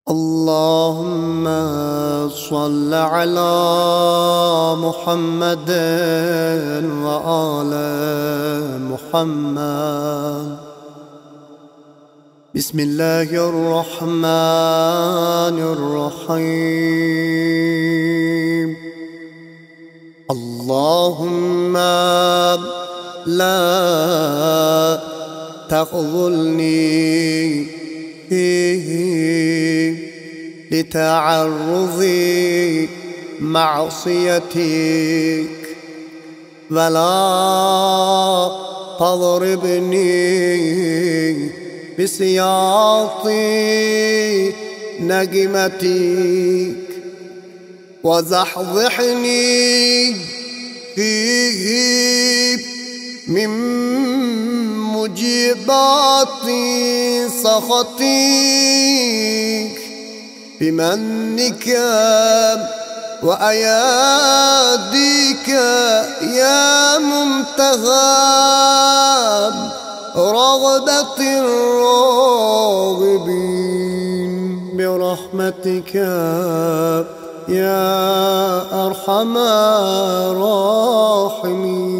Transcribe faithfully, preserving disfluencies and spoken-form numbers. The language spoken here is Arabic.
اللهم صل على محمد وآل محمد. بسم الله الرحمن الرحيم. اللهم لا تخذلني فيه لتعرضي معصيتك، ولا تضربني بسياط نقمتك، وزحزحني فيه من مجيبات سخطك، بمنك وأياديك يا منتهى رغبة الراغبين، برحمتك يا أرحم الراحمين.